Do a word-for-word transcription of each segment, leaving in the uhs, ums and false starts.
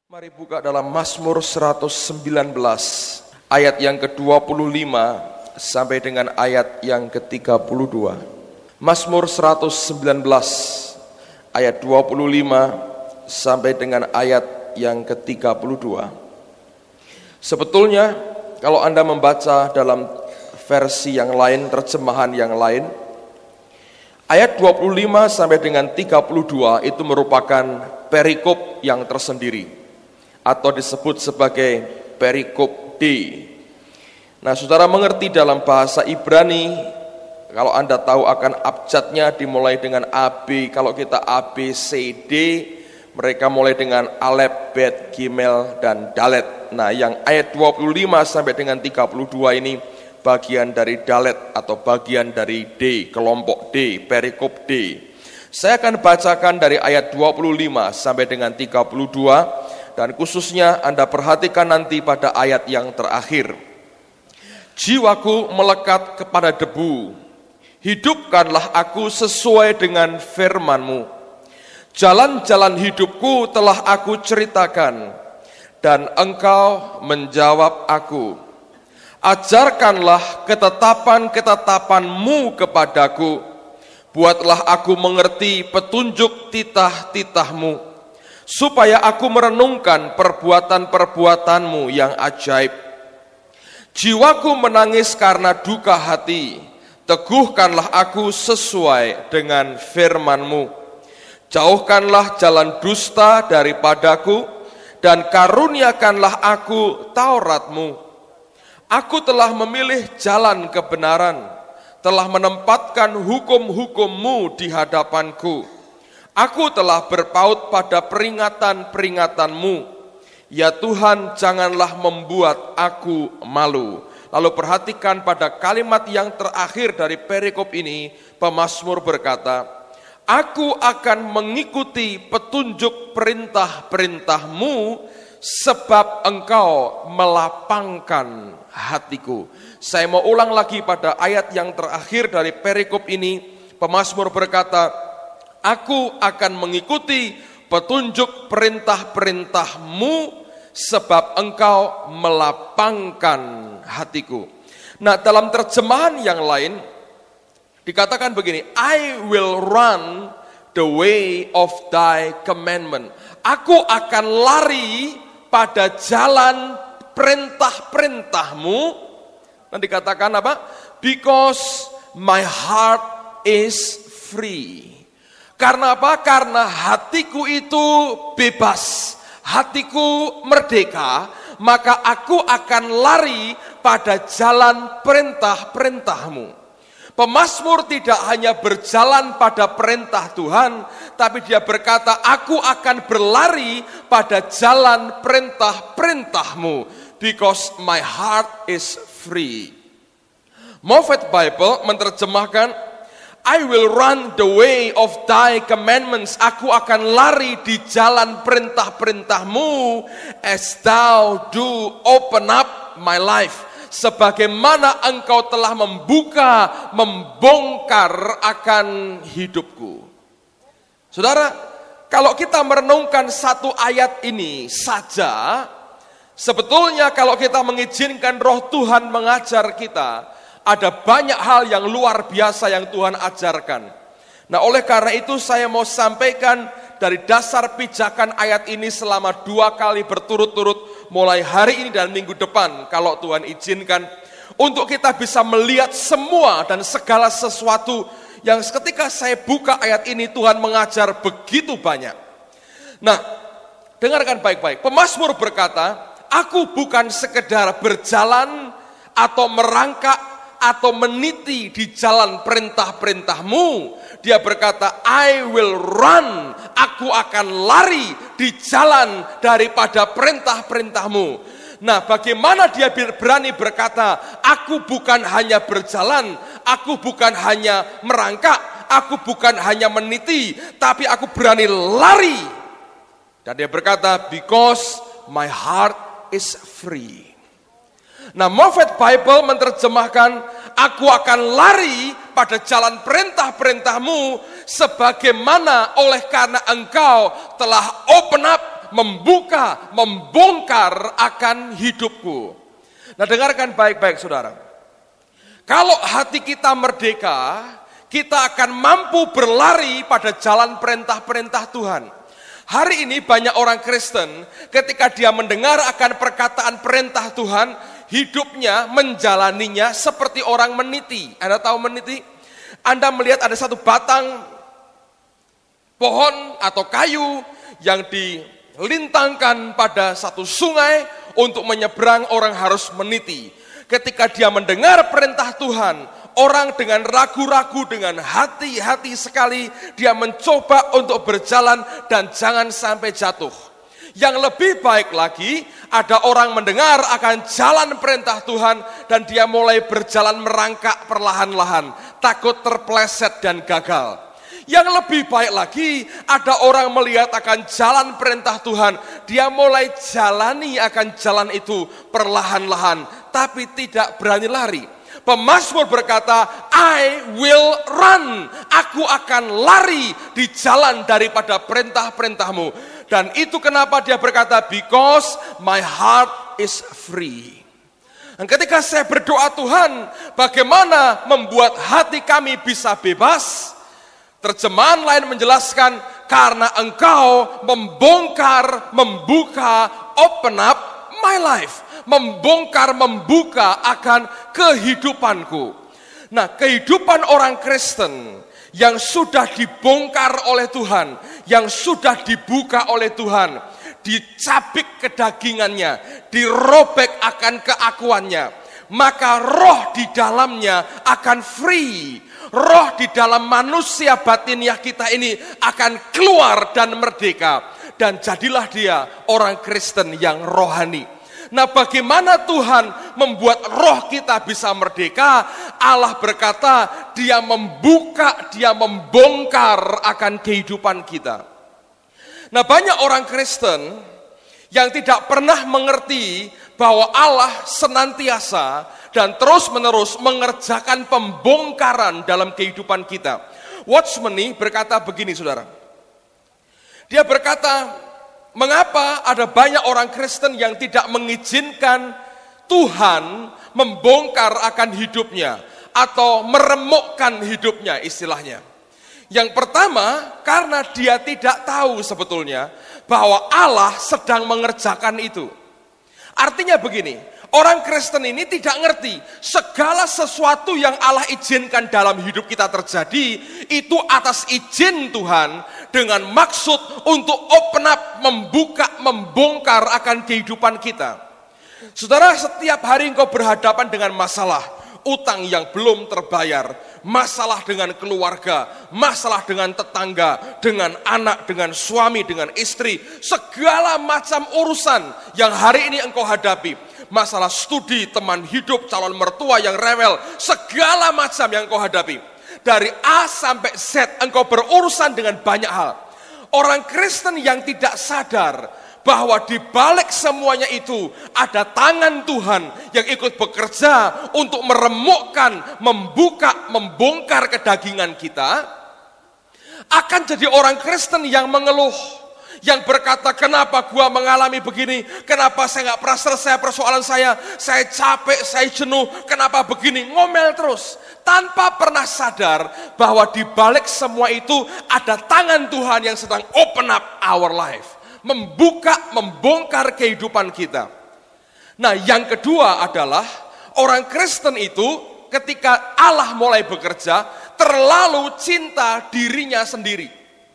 Mari buka dalam Mazmur seratus sembilan belas ayat yang ke dua puluh lima sampai dengan ayat yang ke tiga puluh dua. Mazmur seratus sembilan belas ayat dua puluh lima sampai dengan ayat yang ke tiga puluh dua. Sebetulnya kalau Anda membaca dalam versi yang lain, terjemahan yang lain, ayat dua puluh lima sampai dengan tiga puluh dua itu merupakan perikop yang tersendiri, atau disebut sebagai perikop D. Nah, saudara mengerti dalam bahasa Ibrani, kalau Anda tahu akan abjadnya dimulai dengan A B, kalau kita A B C D, mereka mulai dengan Alef, Bet, Gimel, dan Dalet. Nah, yang ayat dua puluh lima sampai dengan tiga puluh dua ini bagian dari Dalet atau bagian dari D, kelompok D, perikop D. Saya akan bacakan dari ayat dua puluh lima sampai dengan tiga puluh dua, dan khususnya Anda perhatikan nanti pada ayat yang terakhir. Jiwaku melekat kepada debu, hidupkanlah aku sesuai dengan firman-Mu. Jalan-jalan hidupku telah aku ceritakan, dan Engkau menjawab aku. Ajarkanlah ketetapan-ketetapan-Mu kepadaku, buatlah aku mengerti petunjuk titah-titah-Mu, supaya aku merenungkan perbuatan-perbuatan-Mu yang ajaib. Jiwaku menangis karena duka hati, teguhkanlah aku sesuai dengan firman-Mu. Jauhkanlah jalan dusta daripadaku, dan karuniakanlah aku Taurat-Mu. Aku telah memilih jalan kebenaran, telah menempatkan hukum-hukum-Mu di hadapanku. Aku telah berpaut pada peringatan-peringatan-Mu. Ya Tuhan, janganlah membuat aku malu. Lalu perhatikan pada kalimat yang terakhir dari perikop ini, pemazmur berkata, Aku akan mengikuti petunjuk perintah-perintah-Mu, sebab Engkau melapangkan hatiku. Saya mau ulang lagi pada ayat yang terakhir dari perikop ini, pemazmur berkata, Aku akan mengikuti petunjuk perintah-perintah-Mu, sebab Engkau melapangkan hatiku. Nah, dalam terjemahan yang lain dikatakan begini, I will run the way of thy commandment. Aku akan lari pada jalan perintah-perintah-Mu. Dan dikatakan apa? Because my heart is free. Karena apa? Karena hatiku itu bebas, hatiku merdeka, maka aku akan lari pada jalan perintah-perintah-Mu. Pemazmur tidak hanya berjalan pada perintah Tuhan, tapi dia berkata, aku akan berlari pada jalan perintah-perintah-Mu, because my heart is free. Moffat Bible menerjemahkan, I will run the way of thy commandments. Aku akan lari di jalan perintah-perintah-Mu, as thou do open up my life. Sebagaimana Engkau telah membuka, membongkar akan hidupku. Saudara, kalau kita merenungkan satu ayat ini saja, sebetulnya kalau kita mengizinkan Roh Tuhan mengajar kita, ada banyak hal yang luar biasa yang Tuhan ajarkan. Nah, oleh karena itu saya mau sampaikan dari dasar pijakan ayat ini selama dua kali berturut-turut, mulai hari ini dan minggu depan, kalau Tuhan izinkan, untuk kita bisa melihat semua dan segala sesuatu yang ketika saya buka ayat ini, Tuhan mengajar begitu banyak. Nah, dengarkan baik-baik. Pemazmur berkata, aku bukan sekedar berjalan atau merangkak atau meniti di jalan perintah-perintah-Mu. Dia berkata, I will run, aku akan lari di jalan daripada perintah-perintah-Mu. Nah, bagaimana dia berani berkata, aku bukan hanya berjalan, aku bukan hanya merangkak, aku bukan hanya meniti, tapi aku berani lari. Dan dia berkata, because my heart is free. Nah, Moffat Bible menerjemahkan, aku akan lari pada jalan perintah-perintah-Mu, sebagaimana oleh karena Engkau telah open up membuka, membongkar akan hidupku. Nah, dengarkan baik-baik saudara. Kalau hati kita merdeka, kita akan mampu berlari pada jalan perintah-perintah Tuhan. Hari ini banyak orang Kristen ketika dia mendengar akan perkataan perintah Tuhan, hidupnya menjalaninya seperti orang meniti. Anda tahu meniti? Anda melihat ada satu batang pohon atau kayu yang dilintangkan pada satu sungai untuk menyeberang, orang harus meniti. Ketika dia mendengar perintah Tuhan, orang dengan ragu-ragu, dengan hati-hati sekali, dia mencoba untuk berjalan dan jangan sampai jatuh. Yang lebih baik lagi, ada orang mendengar akan jalan perintah Tuhan dan dia mulai berjalan merangkak perlahan-lahan, takut terpleset dan gagal. Yang lebih baik lagi, ada orang melihat akan jalan perintah Tuhan, dia mulai jalani akan jalan itu perlahan-lahan, tapi tidak berani lari. Pemazmur berkata, I will run, aku akan lari di jalan daripada perintah-perintahmu. Dan itu kenapa dia berkata, because my heart is free. Dan ketika saya berdoa, Tuhan, bagaimana membuat hati kami bisa bebas? Terjemahan lain menjelaskan, karena engkau membongkar, membuka, open up my life. Membongkar, membuka akan kehidupanku. Nah, kehidupan orang Kristen yang sudah dibongkar oleh Tuhan, yang sudah dibuka oleh Tuhan, dicabik kedagingannya, dirobek akan keakuannya, maka roh di dalamnya akan free. Roh di dalam manusia batiniah kita ini akan keluar dan merdeka. Dan jadilah dia orang Kristen yang rohani. Nah, bagaimana Tuhan membuat roh kita bisa merdeka? Allah berkata, dia membuka, dia membongkar akan kehidupan kita. Nah, banyak orang Kristen yang tidak pernah mengerti bahwa Allah senantiasa dan terus-menerus mengerjakan pembongkaran dalam kehidupan kita. Watchmeni berkata begini, saudara. Dia berkata, mengapa ada banyak orang Kristen yang tidak mengizinkan Tuhan membongkar akan hidupnya atau meremukkan hidupnya, istilahnya. Yang pertama, karena dia tidak tahu sebetulnya bahwa Allah sedang mengerjakan itu. Artinya begini, orang Kristen ini tidak ngerti segala sesuatu yang Allah izinkan dalam hidup kita terjadi itu atas izin Tuhan dengan maksud untuk open up, membuka, membongkar akan kehidupan kita. Saudara, setiap hari engkau berhadapan dengan masalah, utang yang belum terbayar, masalah dengan keluarga, masalah dengan tetangga, dengan anak, dengan suami, dengan istri, segala macam urusan yang hari ini engkau hadapi. Masalah studi, teman hidup, calon mertua yang rewel, segala macam yang engkau hadapi. Dari A sampai Z engkau berurusan dengan banyak hal. Orang Kristen yang tidak sadar bahwa di balik semuanya itu ada tangan Tuhan yang ikut bekerja untuk meremukkan, membuka, membongkar kedagingan kita, akan jadi orang Kristen yang mengeluh, yang berkata, kenapa gua mengalami begini, kenapa saya gak pernah selesai persoalan saya, saya capek, saya jenuh, kenapa begini, ngomel terus, tanpa pernah sadar bahwa di balik semua itu ada tangan Tuhan yang sedang open up our life, membuka, membongkar kehidupan kita. Nah, yang kedua adalah orang Kristen itu ketika Allah mulai bekerja terlalu cinta dirinya sendiri.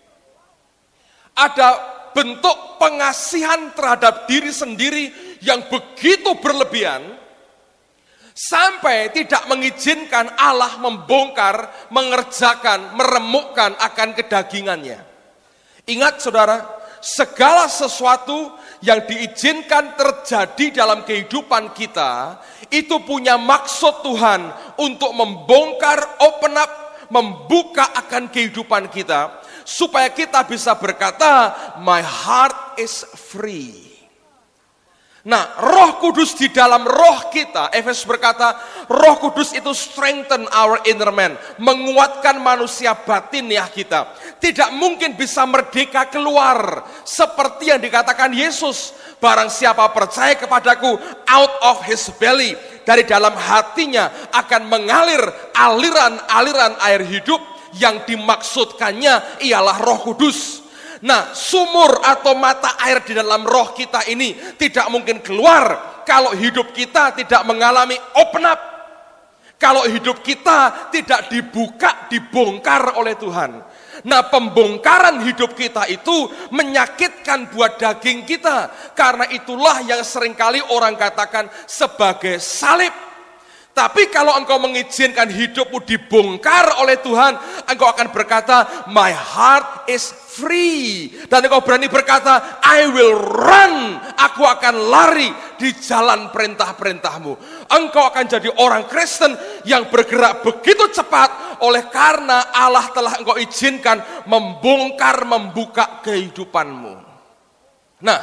Ada bentuk pengasihan terhadap diri sendiri yang begitu berlebihan sampai tidak mengizinkan Allah membongkar, mengerjakan, meremukkan akan kedagingannya. Ingat saudara, segala sesuatu yang diizinkan terjadi dalam kehidupan kita, itu punya maksud Tuhan untuk membongkar, open up, membuka akan kehidupan kita, supaya kita bisa berkata, my heart is free. Nah, Roh Kudus di dalam roh kita, Efesus berkata, Roh Kudus itu strengthen our inner man, menguatkan manusia batiniah kita. tidak mungkin bisa merdeka keluar. Seperti yang dikatakan Yesus, barang siapa percaya kepadaku, out of his belly, dari dalam hatinya akan mengalir aliran-aliran air hidup. Yang dimaksudkannya ialah Roh Kudus. Nah, sumur atau mata air di dalam roh kita ini tidak mungkin keluar kalau hidup kita tidak mengalami open up. Kalau hidup kita tidak dibuka, dibongkar oleh Tuhan. Nah, pembongkaran hidup kita itu menyakitkan buat daging kita. Karena itulah yang seringkali orang katakan sebagai salib. Tapi kalau engkau mengizinkan hidupmu dibongkar oleh Tuhan, engkau akan berkata, my heart is free. Dan engkau berani berkata, I will run. Aku akan lari di jalan perintah-perintahmu. Engkau akan jadi orang Kristen yang bergerak begitu cepat oleh karena Allah telah engkau izinkan membongkar, membuka kehidupanmu. Nah,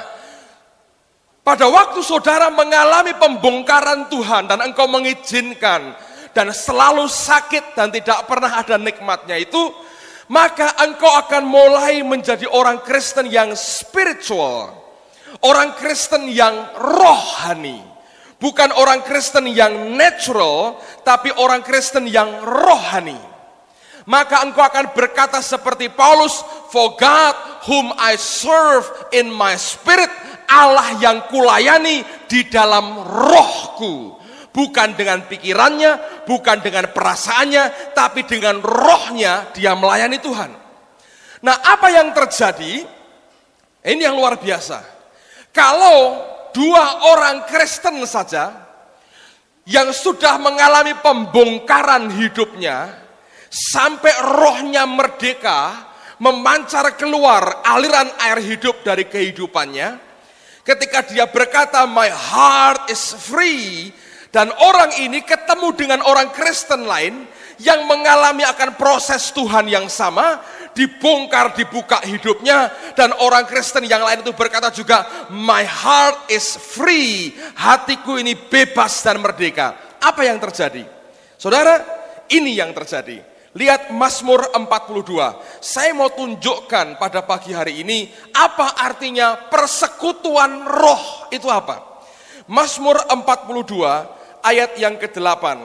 pada waktu saudara mengalami pembongkaran Tuhan dan engkau mengizinkan dan selalu sakit dan tidak pernah ada nikmatnya itu, maka engkau akan mulai menjadi orang Kristen yang spiritual, orang Kristen yang rohani, bukan orang Kristen yang natural, tapi orang Kristen yang rohani. Maka engkau akan berkata seperti Paulus, for God whom I serve in my spirit, Allah yang kulayani di dalam rohku. Bukan dengan pikirannya, bukan dengan perasaannya, tapi dengan rohnya dia melayani Tuhan. Nah, apa yang terjadi? Ini yang luar biasa. Kalau dua orang Kristen saja yang sudah mengalami pembongkaran hidupnya, sampai rohnya merdeka, memancar keluar aliran air hidup dari kehidupannya, ketika dia berkata, my heart is free, dan orang ini ketemu dengan orang Kristen lain yang mengalami akan proses Tuhan yang sama, dibongkar, dibuka hidupnya, dan orang Kristen yang lain itu berkata juga, my heart is free, hatiku ini bebas dan merdeka. Apa yang terjadi? Saudara, ini yang terjadi. Lihat Mazmur empat puluh dua. Saya mau tunjukkan pada pagi hari ini apa artinya persekutuan roh itu apa. Mazmur empat puluh dua ayat yang kedelapan.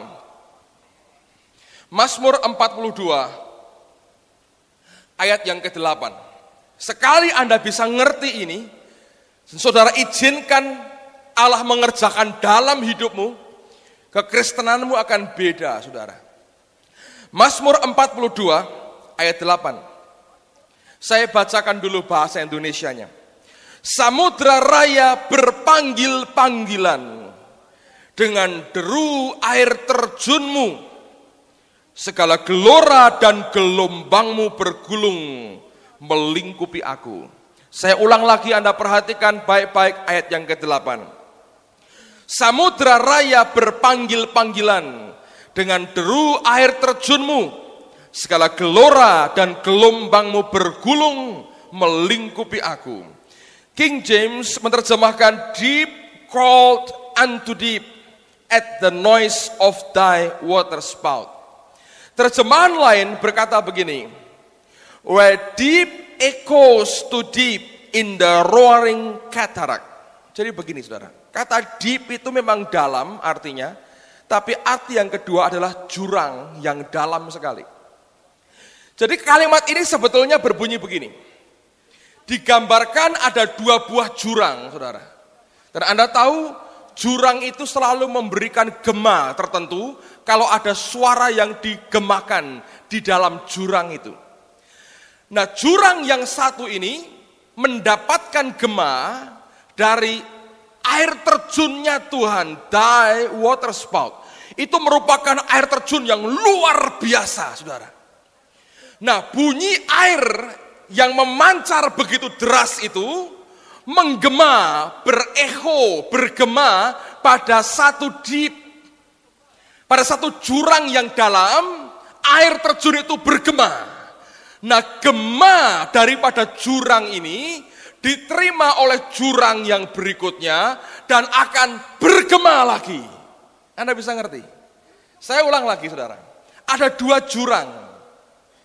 Mazmur empat puluh dua ayat yang kedelapan. Sekali Anda bisa ngerti ini, saudara izinkan Allah mengerjakan dalam hidupmu, kekristenanmu akan beda, saudara. Mazmur empat puluh dua ayat delapan. Saya bacakan dulu bahasa Indonesianya. Samudra raya berpanggil panggilan, dengan deru air terjunmu, segala gelora dan gelombangmu bergulung melingkupi aku. Saya ulang lagi, Anda perhatikan baik-baik ayat yang kedelapan. Samudra raya berpanggil panggilan, dengan deru air terjunmu, segala gelora dan gelombangmu bergulung melingkupi aku. King James menerjemahkan, deep called unto deep at the noise of thy water spout. Terjemahan lain berkata begini, where deep echoes to deep in the roaring cataract. Jadi begini saudara, kata deep itu memang dalam artinya, tapi arti yang kedua adalah jurang yang dalam sekali. Jadi kalimat ini sebetulnya berbunyi begini. Digambarkan ada dua buah jurang, saudara. Dan Anda tahu, jurang itu selalu memberikan gema tertentu kalau ada suara yang digemakan di dalam jurang itu. Nah, jurang yang satu ini mendapatkan gema dari air terjunnya Tuhan, thy water spout. Itu merupakan air terjun yang luar biasa, saudara. Nah, bunyi air yang memancar begitu deras itu menggema, berecho, bergema pada satu deep, pada satu jurang yang dalam, air terjun itu bergema. Nah, gema daripada jurang ini diterima oleh jurang yang berikutnya dan akan bergema lagi. Anda bisa ngerti? Saya ulang lagi, saudara. Ada dua jurang.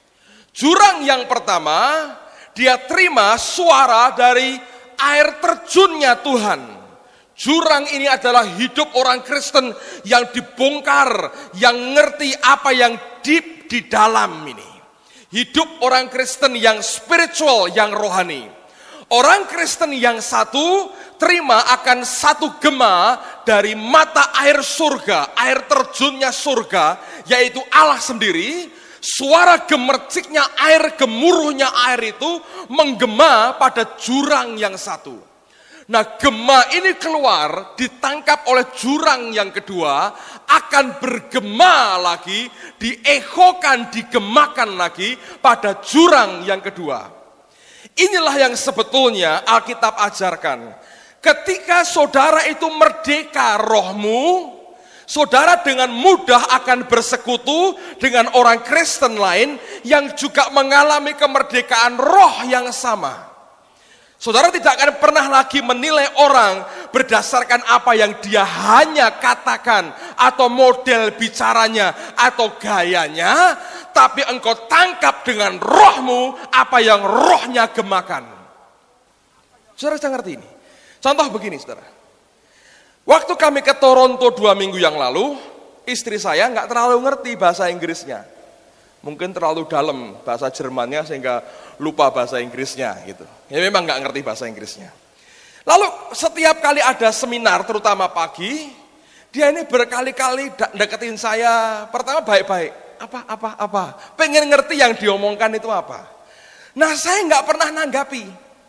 Jurang yang pertama, dia terima suara dari air terjunnya Tuhan. Jurang ini adalah hidup orang Kristen yang dibongkar, yang ngerti apa yang deep di dalam ini. Hidup orang Kristen yang spiritual, yang rohani. Orang Kristen yang satu terima akan satu gema dari mata air surga, air terjunnya surga, yaitu Allah sendiri. Suara gemerciknya air, gemuruhnya air itu menggema pada jurang yang satu. Nah, gema ini keluar, ditangkap oleh jurang yang kedua, akan bergema lagi, diekokan, digemakan lagi pada jurang yang kedua. Inilah yang sebetulnya Alkitab ajarkan. Ketika saudara itu merdeka rohmu, saudara dengan mudah akan bersekutu dengan orang Kristen lain yang juga mengalami kemerdekaan roh yang sama. Saudara tidak akan pernah lagi menilai orang berdasarkan apa yang dia hanya katakan atau model bicaranya atau gayanya, tapi engkau tangkap dengan rohmu apa yang rohnya gemakan. Saudara bisa ngerti ini? Contoh begini, saudara. Waktu kami ke Toronto dua minggu yang lalu, istri saya nggak terlalu ngerti bahasa Inggrisnya. Mungkin terlalu dalam bahasa Jermannya sehingga lupa bahasa Inggrisnya gitu. Ya memang nggak ngerti bahasa Inggrisnya. Lalu setiap kali ada seminar, terutama pagi, dia ini berkali-kali deketin saya. Pertama baik-baik, apa, apa, apa. Pengen ngerti yang diomongkan itu apa. Nah saya nggak pernah nanggapi.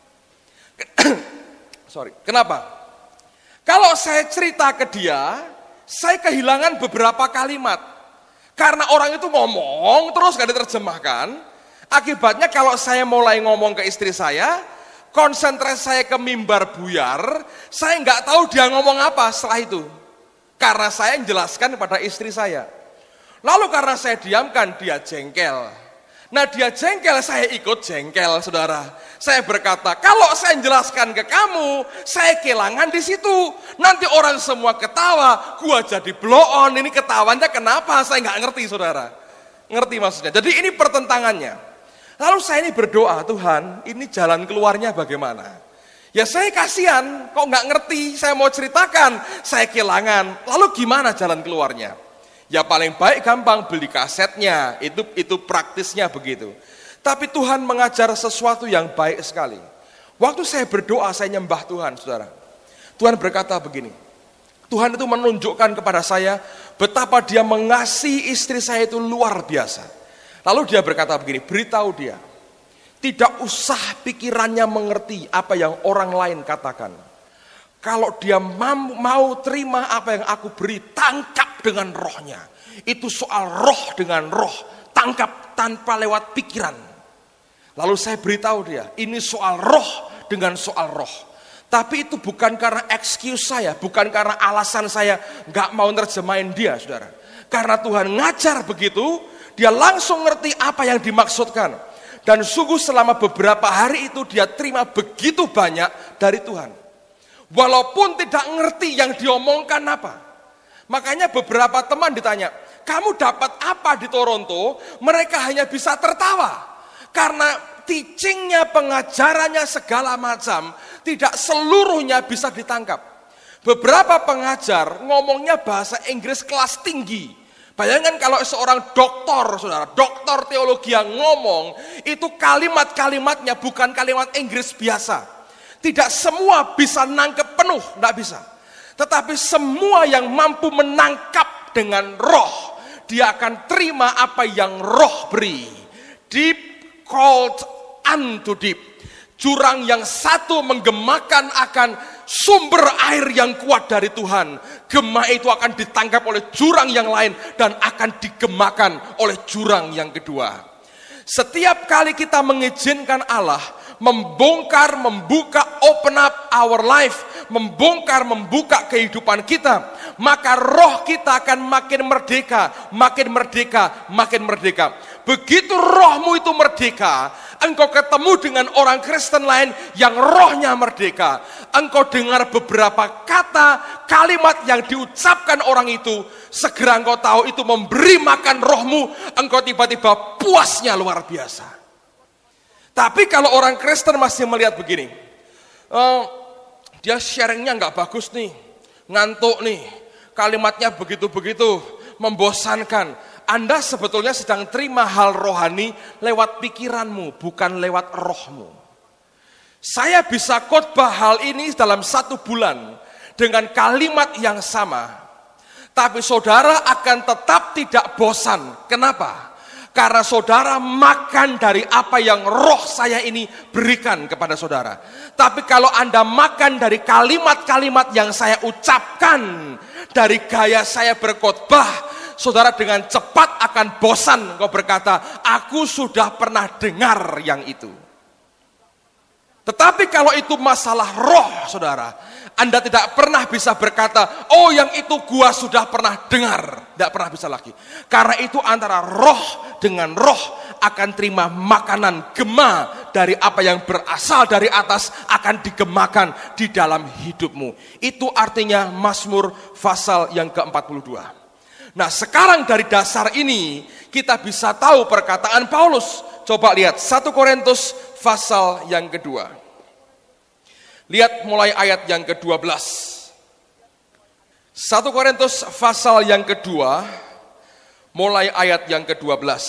Sorry, kenapa? Kalau saya cerita ke dia, saya kehilangan beberapa kalimat. Karena orang itu ngomong terus gak diterjemahkan. Akibatnya kalau saya mulai ngomong ke istri saya, konsentrasi saya ke mimbar buyar, saya nggak tahu dia ngomong apa setelah itu. Karena saya menjelaskan kepada istri saya. Lalu karena saya diamkan, dia jengkel. Nah dia jengkel, saya ikut jengkel, saudara. Saya berkata, kalau saya jelaskan ke kamu, saya kehilangan di situ. Nanti orang semua ketawa, gua jadi blow on. Ini ketawanya kenapa? Saya nggak ngerti, saudara. Ngerti maksudnya? Jadi ini pertentangannya. Lalu saya ini berdoa, Tuhan, ini jalan keluarnya bagaimana? Ya saya kasihan, kok nggak ngerti? Saya mau ceritakan, saya kehilangan. Lalu gimana jalan keluarnya? Ya paling baik gampang beli kasetnya, itu itu praktisnya begitu. Tapi Tuhan mengajar sesuatu yang baik sekali. Waktu saya berdoa, saya nyembah Tuhan, saudara. Tuhan berkata begini, Tuhan itu menunjukkan kepada saya betapa dia mengasihi istri saya itu luar biasa. Lalu dia berkata begini, beritahu dia, tidak usah pikirannya mengerti apa yang orang lain katakan. Kalau dia mau, mau terima apa yang aku beri, tangkap dengan rohnya. Itu soal roh dengan roh, tangkap tanpa lewat pikiran. Lalu saya beritahu dia, ini soal roh dengan soal roh. Tapi itu bukan karena excuse saya, bukan karena alasan saya gak mau nerjemahin dia, saudara. Karena Tuhan ngajar begitu, dia langsung ngerti apa yang dimaksudkan. Dan sungguh selama beberapa hari itu dia terima begitu banyak dari Tuhan. Walaupun tidak ngerti yang diomongkan apa. Makanya beberapa teman ditanya, kamu dapat apa di Toronto? Mereka hanya bisa tertawa. Karena teachingnya, pengajarannya segala macam, tidak seluruhnya bisa ditangkap. Beberapa pengajar ngomongnya bahasa Inggris kelas tinggi. Bayangkan kalau seorang doktor, saudara, doktor teologi yang ngomong, itu kalimat-kalimatnya bukan kalimat Inggris biasa. Tidak semua bisa nangkep penuh, tidak bisa. Tetapi semua yang mampu menangkap dengan roh, dia akan terima apa yang roh beri. Deep called unto deep. Jurang yang satu menggemakan akan sumber air yang kuat dari Tuhan. Gema itu akan ditangkap oleh jurang yang lain dan akan digemakan oleh jurang yang kedua. Setiap kali kita mengizinkan Allah membongkar, membuka, open up our life, membongkar, membuka kehidupan kita, maka roh kita akan makin merdeka, makin merdeka, makin merdeka. Begitu rohmu itu merdeka, engkau ketemu dengan orang Kristen lain yang rohnya merdeka. Engkau dengar beberapa kata, kalimat yang diucapkan orang itu, segera engkau tahu itu memberi makan rohmu, engkau tiba-tiba puasnya luar biasa. Tapi kalau orang Kristen masih melihat begini, uh, dia sharingnya nggak bagus nih, ngantuk nih, kalimatnya begitu-begitu, membosankan. Anda sebetulnya sedang terima hal rohani lewat pikiranmu, bukan lewat rohmu. Saya bisa khotbah hal ini dalam satu bulan dengan kalimat yang sama, tapi saudara akan tetap tidak bosan. Kenapa? Karena saudara makan dari apa yang roh saya ini berikan kepada saudara. Tapi kalau Anda makan dari kalimat-kalimat yang saya ucapkan, dari gaya saya berkhotbah, saudara dengan cepat akan bosan. Engkau berkata, aku sudah pernah dengar yang itu. Tetapi kalau itu masalah roh, saudara, Anda tidak pernah bisa berkata, oh yang itu gua sudah pernah dengar. Tidak pernah bisa lagi. Karena itu antara roh dengan roh akan terima makanan gema dari apa yang berasal dari atas akan digemakan di dalam hidupmu. Itu artinya Mazmur pasal yang ke empat puluh dua. Nah sekarang dari dasar ini kita bisa tahu perkataan Paulus. Coba lihat satu Korintus pasal yang kedua. Lihat mulai ayat yang kedua belas. satu Korintus pasal yang kedua, mulai ayat yang kedua belas.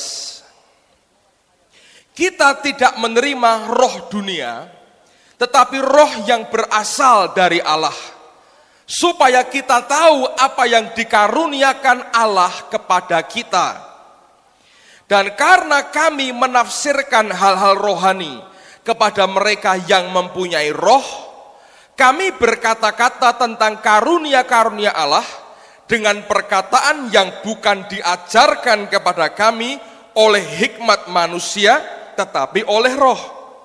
Kita tidak menerima roh dunia, tetapi roh yang berasal dari Allah, supaya kita tahu apa yang dikaruniakan Allah kepada kita. Dan karena kami menafsirkan hal-hal rohani kepada mereka yang mempunyai roh, kami berkata-kata tentang karunia-karunia Allah dengan perkataan yang bukan diajarkan kepada kami oleh hikmat manusia, tetapi oleh roh.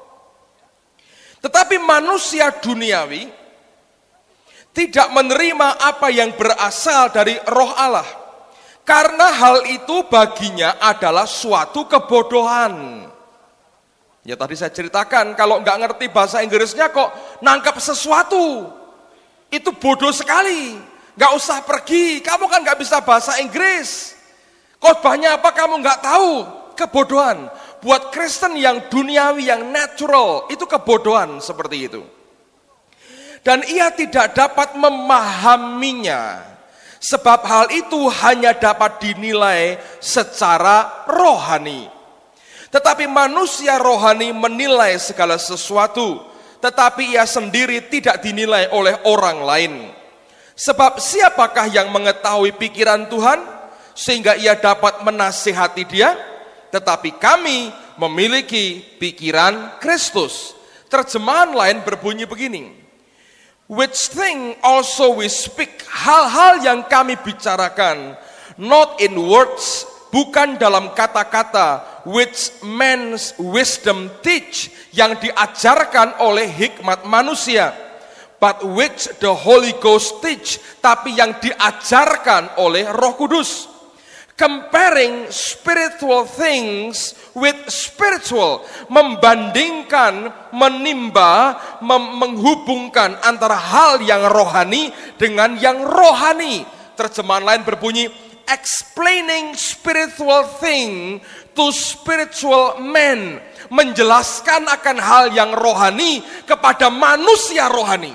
Tetapi manusia duniawi tidak menerima apa yang berasal dari roh Allah, karena hal itu baginya adalah suatu kebodohan. Ya tadi saya ceritakan, kalau nggak ngerti bahasa Inggrisnya kok nangkep sesuatu, itu bodoh sekali. Nggak usah pergi, kamu kan nggak bisa bahasa Inggris. Khotbahnya apa kamu nggak tahu, kebodohan. Buat Kristen yang duniawi, yang natural, itu kebodohan seperti itu. Dan ia tidak dapat memahaminya, sebab hal itu hanya dapat dinilai secara rohani. Tetapi manusia rohani menilai segala sesuatu, tetapi ia sendiri tidak dinilai oleh orang lain. Sebab siapakah yang mengetahui pikiran Tuhan, sehingga ia dapat menasihati dia? Tetapi kami memiliki pikiran Kristus. Terjemahan lain berbunyi begini, which thing also we speak, hal-hal yang kami bicarakan, not in words, bukan dalam kata-kata, which man's wisdom teach, yang diajarkan oleh hikmat manusia, but which the Holy Ghost teach, tapi yang diajarkan oleh Roh Kudus. Comparing spiritual things with spiritual, membandingkan, menimba, mem- menghubungkan antara hal yang rohani dengan yang rohani. Terjemahan lain berbunyi, explaining spiritual thing to spiritual men, menjelaskan akan hal yang rohani kepada manusia rohani,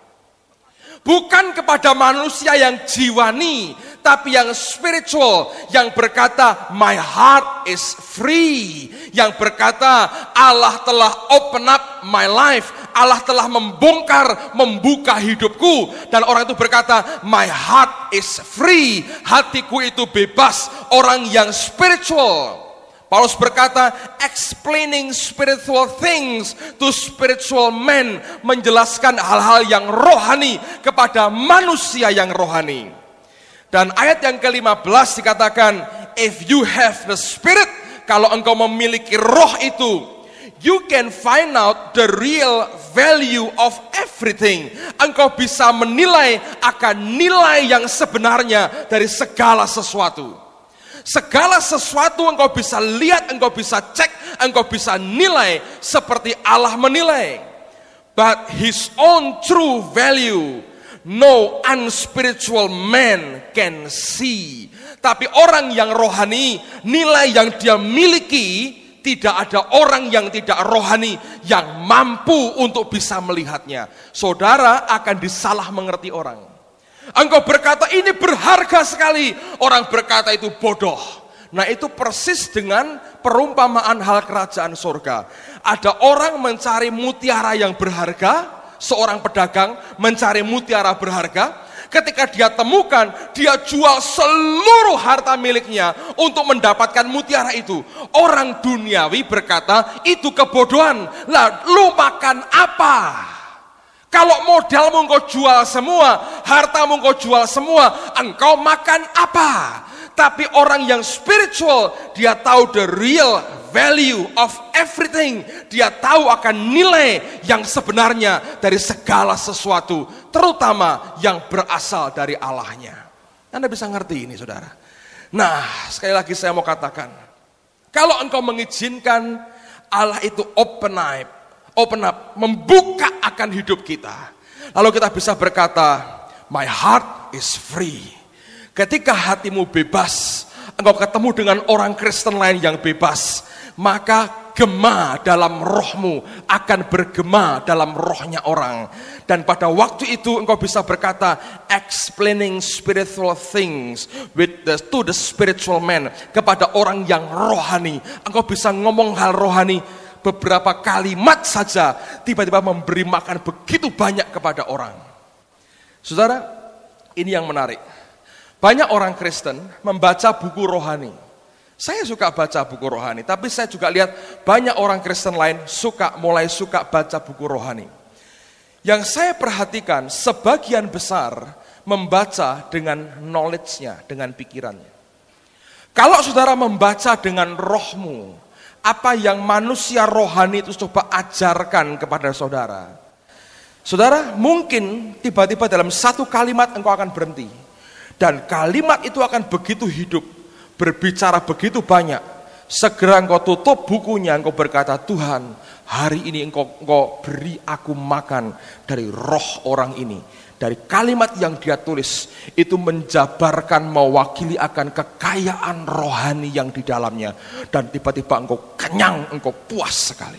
bukan kepada manusia yang jiwani, tapi yang spiritual, yang berkata my heart is free, yang berkata Allah telah open up my life, Allah telah membongkar, membuka hidupku, dan orang itu berkata my heart is free, hatiku itu bebas. Orang yang spiritual, Paulus berkata explaining spiritual things to spiritual men, menjelaskan hal-hal yang rohani kepada manusia yang rohani. Dan ayat yang ke lima belas dikatakan, if you have the spirit, kalau engkau memiliki roh itu, you can find out the real value of everything. Engkau bisa menilai akan nilai yang sebenarnya dari segala sesuatu. Segala sesuatu engkau bisa lihat, engkau bisa cek, engkau bisa nilai seperti Allah menilai. But his own true value, no unspiritual man can see. Tapi orang yang rohani, nilai yang dia miliki, tidak ada orang yang tidak rohani yang mampu untuk bisa melihatnya. Saudara akan disalah mengerti orang. Engkau berkata ini berharga sekali, orang berkata itu bodoh. Nah itu persis dengan perumpamaan hal kerajaan surga. Ada orang mencari mutiara yang berharga, seorang pedagang mencari mutiara berharga. Ketika dia temukan, dia jual seluruh harta miliknya untuk mendapatkan mutiara itu. Orang duniawi berkata, itu kebodohan. Lah, lu makan apa? Kalau modalmu engkau jual semua, hartamu engkau jual semua, engkau makan apa? Tapi orang yang spiritual, dia tahu the real value of everything. Dia tahu akan nilai yang sebenarnya dari segala sesuatu, terutama yang berasal dari Allahnya. Anda bisa ngerti ini, saudara? Nah, sekali lagi saya mau katakan, kalau engkau mengizinkan Allah itu open up, open up, membuka akan hidup kita, lalu kita bisa berkata, my heart is free. Ketika hatimu bebas, engkau ketemu dengan orang Kristen lain yang bebas, maka gema dalam rohmu akan bergema dalam rohnya orang. Dan pada waktu itu engkau bisa berkata, explaining spiritual things with the, to the spiritual man, kepada orang yang rohani. Engkau bisa ngomong hal rohani, beberapa kalimat saja tiba-tiba memberi makan begitu banyak kepada orang. Saudara, ini yang menarik. Banyak orang Kristen membaca buku rohani. Saya suka baca buku rohani, tapi saya juga lihat banyak orang Kristen lain suka mulai suka baca buku rohani. Yang saya perhatikan, sebagian besar membaca dengan knowledge-nya, dengan pikirannya. Kalau saudara membaca dengan rohmu, apa yang manusia rohani itu coba ajarkan kepada saudara. Saudara, mungkin tiba-tiba dalam satu kalimat engkau akan berhenti. Dan kalimat itu akan begitu hidup, berbicara begitu banyak. Segera engkau tutup bukunya, engkau berkata, Tuhan, hari ini engkau, engkau beri aku makan dari roh orang ini. Dari kalimat yang dia tulis, itu menjabarkan, mewakili akan kekayaan rohani yang di dalamnya. Dan tiba-tiba engkau kenyang, engkau puas sekali.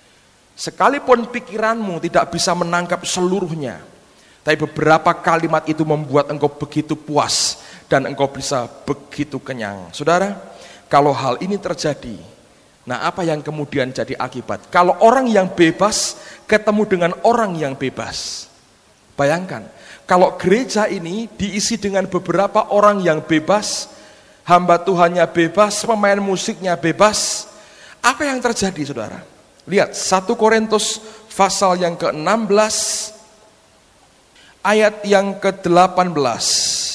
Sekalipun pikiranmu tidak bisa menangkap seluruhnya, tapi beberapa kalimat itu membuat engkau begitu puas dan engkau bisa begitu kenyang. Saudara, kalau hal ini terjadi, nah apa yang kemudian jadi akibat? Kalau orang yang bebas ketemu dengan orang yang bebas. Bayangkan, kalau gereja ini diisi dengan beberapa orang yang bebas, hamba Tuhannya bebas, pemain musiknya bebas, apa yang terjadi, saudara? Lihat, satu Korintus pasal yang ke enam belas, ayat yang ke delapan belas.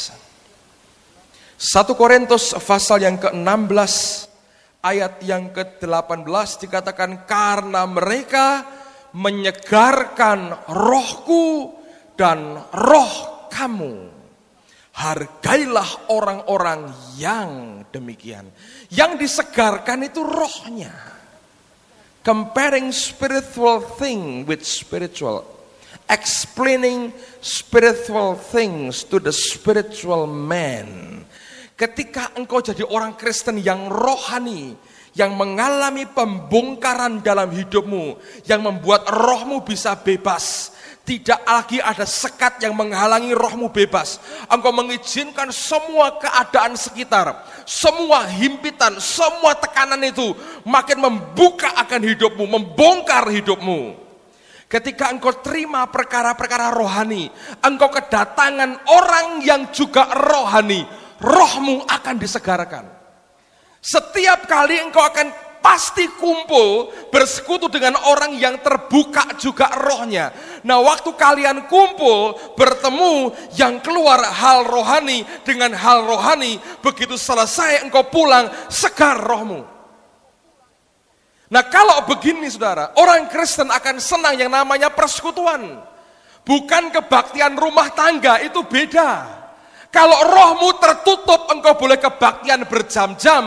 satu Korintus pasal yang ke enam belas, ayat yang ke delapan belas dikatakan, karena mereka menyegarkan rohku dan roh kamu. Hargailah orang-orang yang demikian. Yang disegarkan itu rohnya. Comparing spiritual thing with spiritual. Explaining spiritual things to the spiritual man. Ketika engkau jadi orang Kristen yang rohani, yang mengalami pembongkaran dalam hidupmu, yang membuat rohmu bisa bebas, tidak lagi ada sekat yang menghalangi rohmu bebas. Engkau mengizinkan semua keadaan sekitar, semua himpitan, semua tekanan itu makin membuka akan hidupmu, membongkar hidupmu. Ketika engkau terima perkara-perkara rohani, engkau kedatangan orang yang juga rohani, rohmu akan disegarkan. Setiap kali engkau akan pasti kumpul bersekutu dengan orang yang terbuka juga rohnya. Nah, waktu kalian kumpul bertemu, yang keluar hal rohani dengan hal rohani, begitu selesai engkau pulang, segar rohmu. Nah, kalau begini saudara, orang Kristen akan senang yang namanya persekutuan. Bukan kebaktian rumah tangga, itu beda. Kalau rohmu tertutup, engkau boleh kebaktian berjam-jam.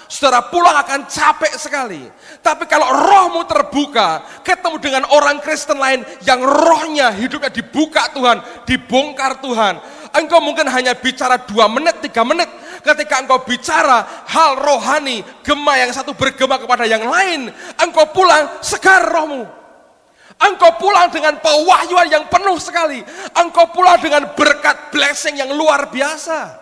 saudara pulang akan capek sekali. Tapi kalau rohmu terbuka, ketemu dengan orang Kristen lain yang rohnya, hidupnya dibuka Tuhan, dibongkar Tuhan. Engkau mungkin hanya bicara dua menit, tiga menit. Ketika engkau bicara hal rohani, gema yang satu bergema kepada yang lain, engkau pulang segar rohmu. Engkau pulang dengan pewahyuan yang penuh sekali. Engkau pulang dengan berkat blessing yang luar biasa.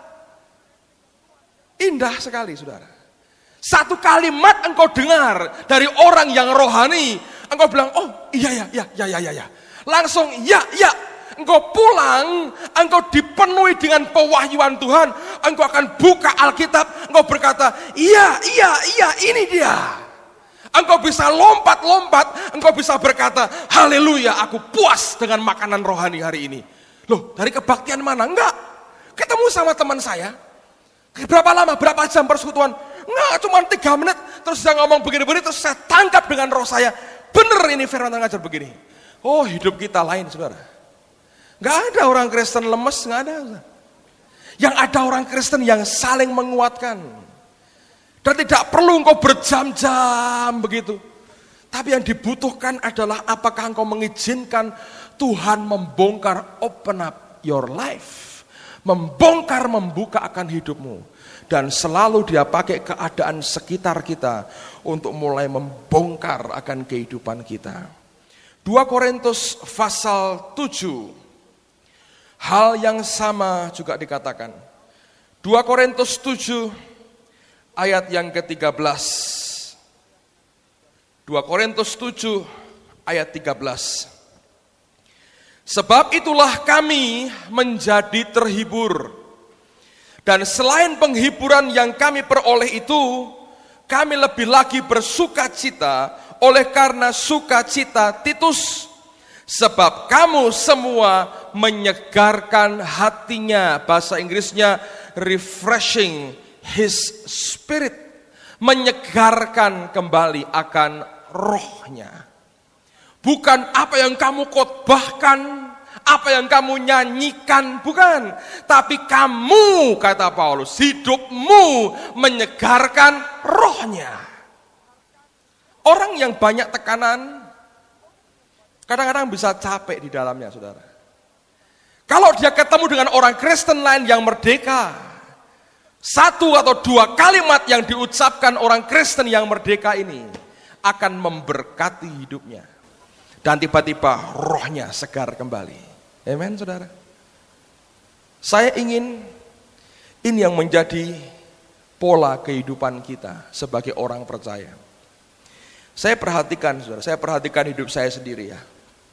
Indah sekali, saudara. Satu kalimat engkau dengar dari orang yang rohani, engkau bilang, oh iya ya, ya, ya, ya, ya. Langsung ya, ya. Engkau pulang, engkau dipenuhi dengan pewahyuan Tuhan. Engkau akan buka Alkitab, engkau berkata, iya, iya, iya, ini dia. Engkau bisa lompat-lompat, engkau bisa berkata, haleluya, aku puas dengan makanan rohani hari ini. Loh, dari kebaktian mana? Enggak. Ketemu sama teman saya. Berapa lama, berapa jam persekutuan? Enggak, cuma tiga menit. Terus dia ngomong begini-begini, terus saya tangkap dengan roh saya. Bener ini firman Tuhan ngajar begini. Oh, hidup kita lain, saudara. Enggak ada orang Kristen lemes, enggak ada. Yang ada orang Kristen yang saling menguatkan. Dan tidak perlu engkau berjam-jam begitu. Tapi yang dibutuhkan adalah apakah engkau mengizinkan Tuhan membongkar, open up your life. Membongkar, membuka akan hidupmu. Dan selalu dia pakai keadaan sekitar kita untuk mulai membongkar akan kehidupan kita. dua Korintus pasal tujuh. Hal yang sama juga dikatakan. dua Korintus tujuh. Ayat yang ketiga belas. dua Korintus tujuh ayat tiga belas. Sebab itulah kami menjadi terhibur. Dan selain penghiburan yang kami peroleh itu, kami lebih lagi bersuka cita oleh karena sukacita Titus. Sebab kamu semua menyegarkan hatinya. Bahasa Inggrisnya refreshing his spirit, menyegarkan kembali akan rohnya. Bukan apa yang kamu khotbahkan, apa yang kamu nyanyikan, bukan. Tapi kamu, kata Paulus, hidupmu menyegarkan rohnya. Orang yang banyak tekanan, kadang-kadang bisa capek di dalamnya, saudara. Kalau dia ketemu dengan orang Kristen lain yang merdeka, satu atau dua kalimat yang diucapkan orang Kristen yang merdeka ini akan memberkati hidupnya. Dan tiba-tiba rohnya segar kembali. Amen, saudara. Saya ingin ini yang menjadi pola kehidupan kita sebagai orang percaya. Saya perhatikan, saudara, saya perhatikan hidup saya sendiri ya.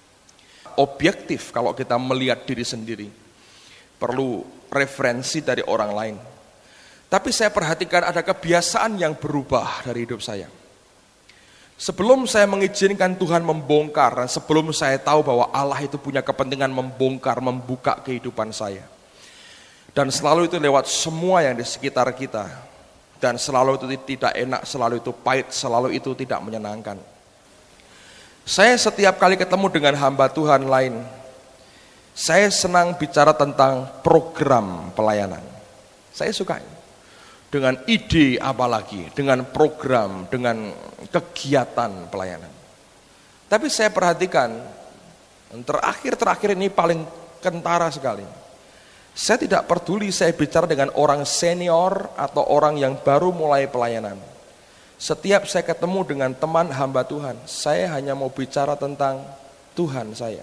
Objektif kalau kita melihat diri sendiri. Perlu referensi dari orang lain. Tapi saya perhatikan ada kebiasaan yang berubah dari hidup saya. Sebelum saya mengizinkan Tuhan membongkar, dan sebelum saya tahu bahwa Allah itu punya kepentingan membongkar, membuka kehidupan saya. Dan selalu itu lewat semua yang di sekitar kita. Dan selalu itu tidak enak, selalu itu pahit, selalu itu tidak menyenangkan. Saya setiap kali ketemu dengan hamba Tuhan lain, saya senang bicara tentang program pelayanan. Saya suka ini. Dengan ide apalagi, dengan program, dengan kegiatan pelayanan. Tapi saya perhatikan, terakhir-terakhir ini paling kentara sekali. Saya tidak peduli saya bicara dengan orang senior atau orang yang baru mulai pelayanan. Setiap saya ketemu dengan teman hamba Tuhan, saya hanya mau bicara tentang Tuhan saya.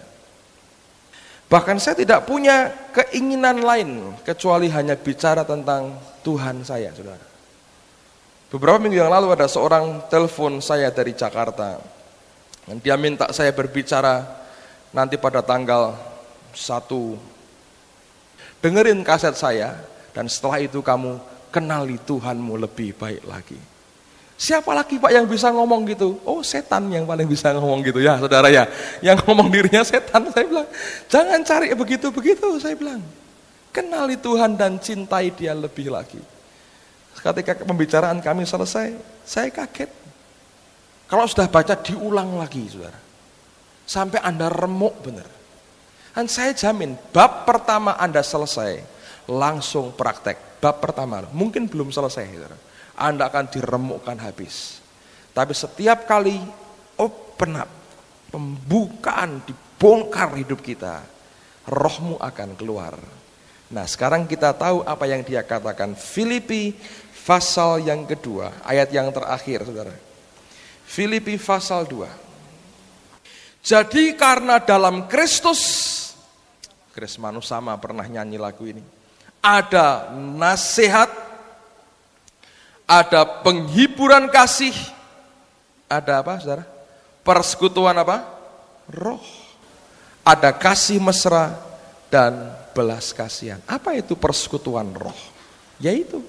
Bahkan saya tidak punya keinginan lain kecuali hanya bicara tentang Tuhan saya, saudara. Beberapa minggu yang lalu ada seorang telepon saya dari Jakarta. Dan dia minta saya berbicara nanti pada tanggal satu. Dengerin kaset saya dan setelah itu kamu kenali Tuhanmu lebih baik lagi. Siapa lagi Pak yang bisa ngomong gitu? Oh, setan yang paling bisa ngomong gitu ya, saudara ya. Yang ngomong dirinya setan, saya bilang. Jangan cari begitu-begitu, saya bilang. Kenali Tuhan dan cintai dia lebih lagi. Ketika pembicaraan kami selesai, saya kaget. Kalau sudah baca diulang lagi, saudara. Sampai Anda remuk benar. Dan saya jamin, bab pertama Anda selesai, langsung praktek. Bab pertama, mungkin belum selesai, saudara. Anda akan diremukkan habis. Tapi setiap kali open up, pembukaan, dibongkar hidup kita, rohmu akan keluar. Nah sekarang kita tahu apa yang dia katakan. Filipi pasal yang kedua, ayat yang terakhir saudara. Filipi pasal dua. Jadi karena dalam Kristus, Chris Manusama pernah nyanyi lagu ini, ada nasihat, ada penghiburan kasih, ada apa saudara? Persekutuan apa? Roh. Ada kasih mesra dan belas kasihan. Apa itu persekutuan roh? Yaitu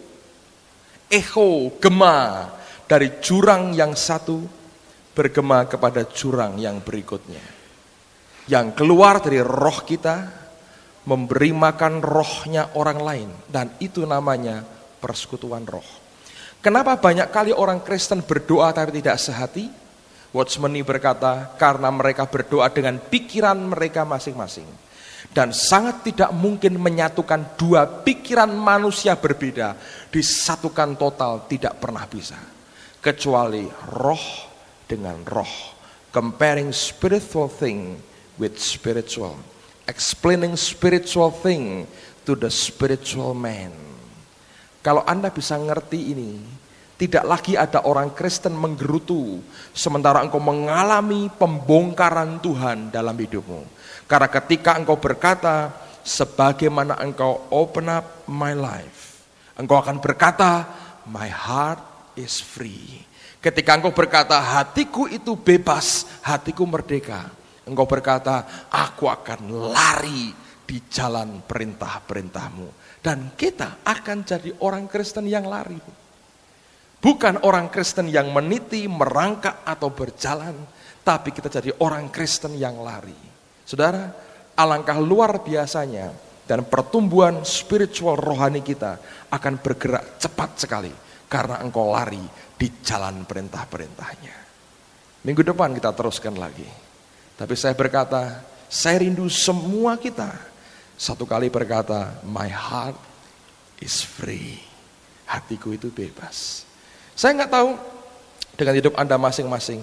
echo, gema dari jurang yang satu bergema kepada jurang yang berikutnya. Yang keluar dari roh kita memberi makan rohnya orang lain, dan itu namanya persekutuan roh. Kenapa banyak kali orang Kristen berdoa tapi tidak sehati? Watchman Nee berkata, karena mereka berdoa dengan pikiran mereka masing-masing. Dan sangat tidak mungkin menyatukan dua pikiran manusia berbeda, disatukan total tidak pernah bisa. Kecuali roh dengan roh. Comparing spiritual thing with spiritual. Explaining spiritual thing to the spiritual man. Kalau Anda bisa ngerti ini, tidak lagi ada orang Kristen menggerutu sementara engkau mengalami pembongkaran Tuhan dalam hidupmu. Karena ketika engkau berkata, sebagaimana engkau open up my life, engkau akan berkata, my heart is free. Ketika engkau berkata, hatiku itu bebas, hatiku merdeka, engkau berkata, aku akan lari di jalan perintah-perintahmu. Dan kita akan jadi orang Kristen yang lari. Bukan orang Kristen yang meniti, merangkak atau berjalan, tapi kita jadi orang Kristen yang lari. Saudara, alangkah luar biasanya dan pertumbuhan spiritual rohani kita akan bergerak cepat sekali karena engkau lari di jalan perintah-perintahnya. Minggu depan kita teruskan lagi. Tapi saya berkata, saya rindu semua kita satu kali berkata, my heart is free. Hatiku itu bebas. Saya nggak tahu dengan hidup Anda masing-masing.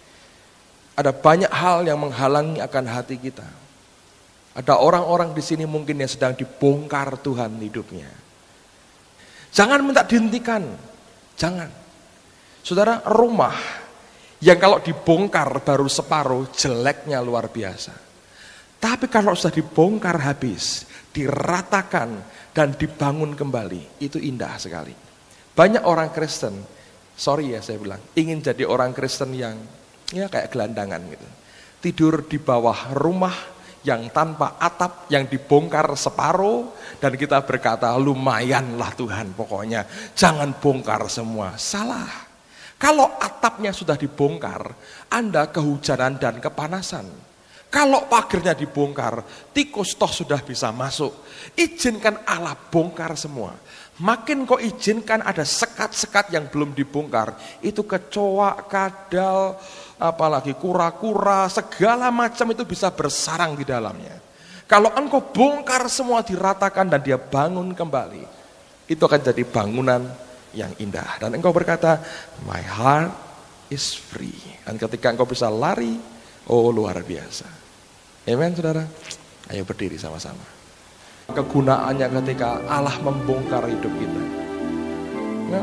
Ada banyak hal yang menghalangi akan hati kita. Ada orang-orang di sini mungkin yang sedang dibongkar Tuhan hidupnya. Jangan minta dihentikan. Jangan. Saudara, rumah yang kalau dibongkar baru separuh, jeleknya luar biasa. Tapi kalau sudah dibongkar habis, diratakan dan dibangun kembali, itu indah sekali. Banyak orang Kristen, sorry ya saya bilang, ingin jadi orang Kristen yang ya kayak gelandangan gitu. Tidur di bawah rumah yang tanpa atap, yang dibongkar separuh, dan kita berkata, lumayanlah Tuhan pokoknya, jangan bongkar semua. Salah. Kalau atapnya sudah dibongkar, Anda kehujanan dan kepanasan. Kalau pagernya dibongkar, tikus toh sudah bisa masuk. Izinkan Allah bongkar semua. Makin kau izinkan ada sekat-sekat yang belum dibongkar, itu kecoa, kadal, apalagi kura-kura, segala macam itu bisa bersarang di dalamnya. Kalau engkau bongkar semua, diratakan dan dia bangun kembali, itu akan jadi bangunan yang indah. Dan engkau berkata, my heart is free. Dan ketika engkau bisa lari, oh luar biasa. Amen saudara. Ayo berdiri sama-sama. Kegunaannya ketika Allah membongkar hidup kita. Ya.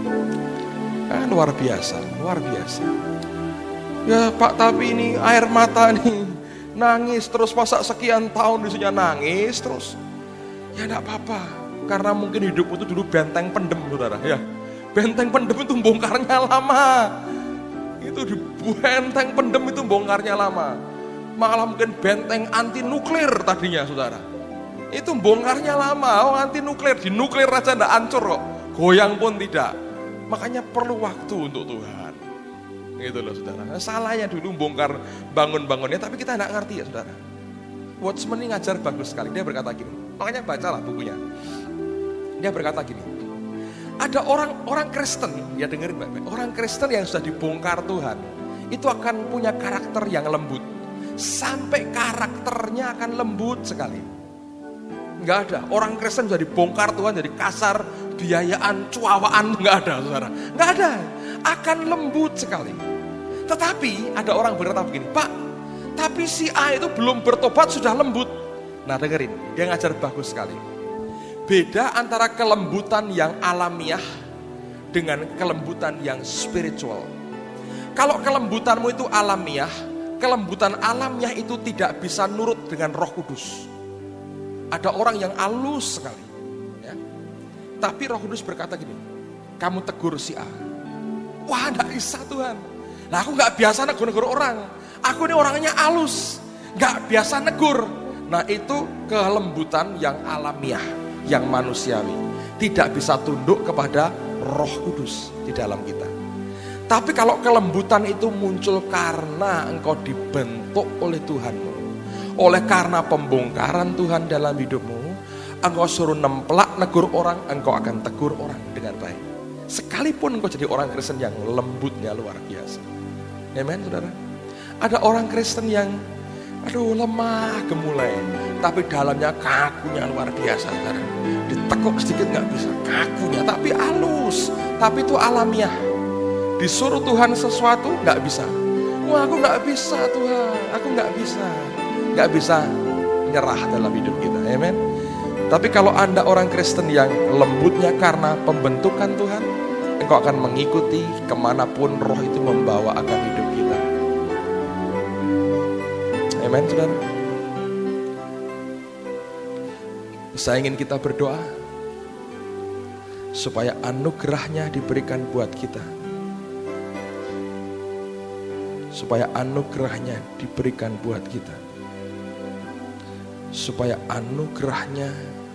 Eh, luar biasa, luar biasa. Ya Pak, tapi ini air mata nih, nangis terus masa sekian tahun disunya nangis terus. Ya enggak apa-apa, karena mungkin hidup itu dulu benteng pendem saudara. Ya, benteng pendem itu bongkarnya lama. Itu di benteng pendem itu bongkarnya lama. Malah mungkin benteng anti nuklir tadinya saudara. Itu bongkarnya lama, oh anti nuklir, di nuklir aja enggak hancur kok, goyang pun tidak. Makanya perlu waktu untuk Tuhan. Gitu loh saudara. Nah, salahnya dulu bongkar bangun-bangunnya, tapi kita enggak ngerti ya saudara. Watchman ini ngajar bagus sekali, dia berkata gini, makanya bacalah bukunya. Dia berkata gini, ada orang-orang Kristen, ya dengerin baik-baik, orang Kristen yang sudah dibongkar Tuhan, itu akan punya karakter yang lembut. Sampai karakternya akan lembut sekali. Enggak ada, orang Kristen sudah dibongkar Tuhan jadi kasar, kebiayaan, cuawaan, nggak ada saudara. Nggak ada, akan lembut sekali. Tetapi ada orang berkata begini, Pak, tapi si A itu belum bertobat sudah lembut. Nah dengerin, dia ngajar bagus sekali. Beda antara kelembutan yang alamiah dengan kelembutan yang spiritual. Kalau kelembutanmu itu alamiah, kelembutan alamiah itu tidak bisa nurut dengan Roh Kudus. Ada orang yang halus sekali, ya. Tapi Roh Kudus berkata gini, kamu tegur si A. Wah, enggak bisa Tuhan. Nah aku gak biasa negur-negur orang. Aku ini orangnya halus, gak biasa negur. Nah itu kelembutan yang alamiah, yang manusiawi. Tidak bisa tunduk kepada Roh Kudus di dalam kita. Tapi kalau kelembutan itu muncul karena engkau dibentuk oleh Tuhanmu, oleh karena pembongkaran Tuhan dalam hidupmu, engkau suruh nemplak negur orang, engkau akan tegur orang dengan baik. Sekalipun engkau jadi orang Kristen yang lembutnya luar biasa. Amen, saudara. Ada orang Kristen yang aduh lemah gemulai, tapi dalamnya kakunya luar biasa, saudara. Ditekuk sedikit nggak bisa, kakunya tapi halus, tapi itu alamiah. Disuruh Tuhan sesuatu nggak bisa. Wah aku nggak bisa Tuhan, aku nggak bisa, nggak bisa nyerah dalam hidup kita. Amen. Tapi kalau Anda orang Kristen yang lembutnya karena pembentukan Tuhan, engkau akan mengikuti kemanapun Roh itu membawa akan hidup kita. Amen, saudara. Saya ingin kita berdoa supaya anugerahnya diberikan buat kita, supaya anugerahnya diberikan buat kita, supaya anugerahnya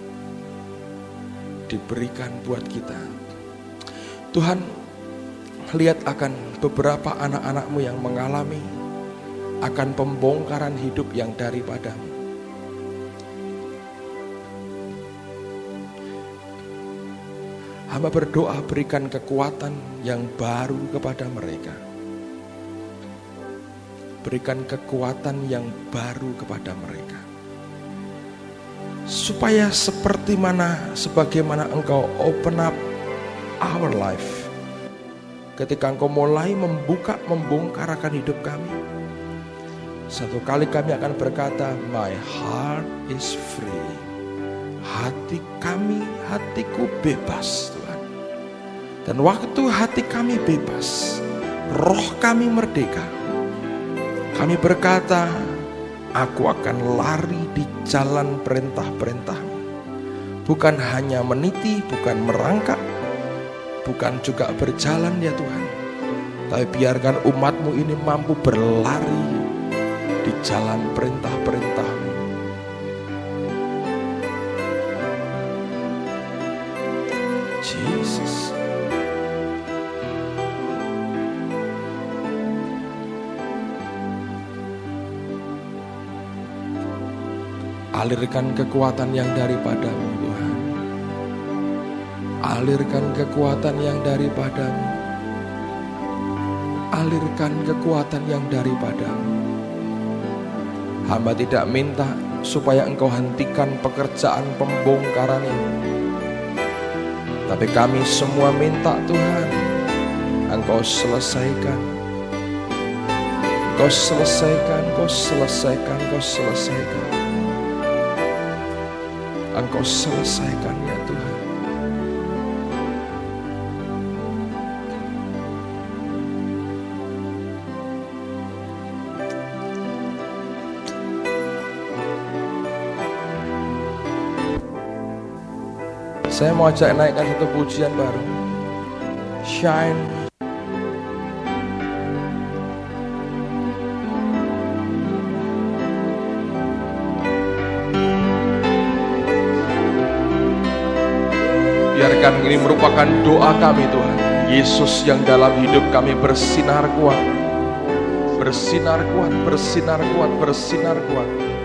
diberikan buat kita. Tuhan, lihat akan beberapa anak-anak-Mu yang mengalami akan pembongkaran hidup yang daripadamu. Hamba berdoa berikan kekuatan yang baru kepada mereka. Berikan kekuatan yang baru kepada mereka. Supaya seperti mana, sebagaimana Engkau open up our life. Ketika Engkau mulai membuka, membongkar akan hidup kami, satu kali kami akan berkata, my heart is free. Hati kami, hatiku bebas Tuhan. Dan waktu hati kami bebas, roh kami merdeka. Kami berkata, aku akan lari di jalan perintah-perintah-Mu. Bukan hanya meniti, bukan merangkak, bukan juga berjalan ya Tuhan. Tapi biarkan umat-Mu ini mampu berlari di jalan perintah-perintah-Mu. Jesus. Alirkan kekuatan yang daripada-Mu Tuhan. Alirkan kekuatan yang daripada-Mu. Alirkan kekuatan yang daripada-Mu. Hamba tidak minta supaya Engkau hentikan pekerjaan pembongkaran ini. Tapi kami semua minta Tuhan, Engkau selesaikan. Engkau selesaikan, Engkau selesaikan, Engkau selesaikan. Engkau selesaikan ya Tuhan. Saya mau ajak naikkan satu pujian baru. Shine. Biarkan ini merupakan doa kami Tuhan. Yesus yang dalam hidup kami bersinar kuat. Bersinar kuat, bersinar kuat, bersinar kuat.